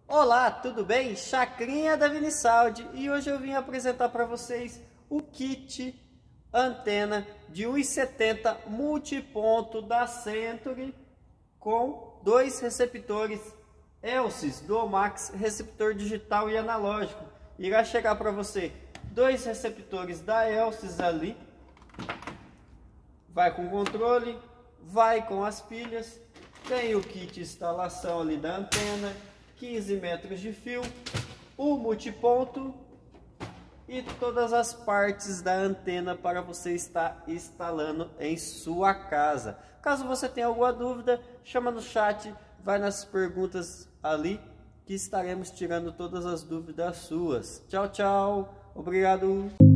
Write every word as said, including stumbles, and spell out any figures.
Olá, tudo bem? Chacrinha da Vinisaldi, e hoje eu vim apresentar para vocês o kit antena de um e setenta multiponto da Century com dois receptores Elsys Dual Max, receptor digital e analógico. Irá chegar para você dois receptores da Elsys ali, vai com controle, vai com as pilhas, tem o kit de instalação ali da antena, quinze metros de fio, o multiponto e todas as partes da antena para você estar instalando em sua casa. Caso você tenha alguma dúvida, chama no chat, vai nas perguntas ali que estaremos tirando todas as dúvidas suas. Tchau, tchau. Obrigado.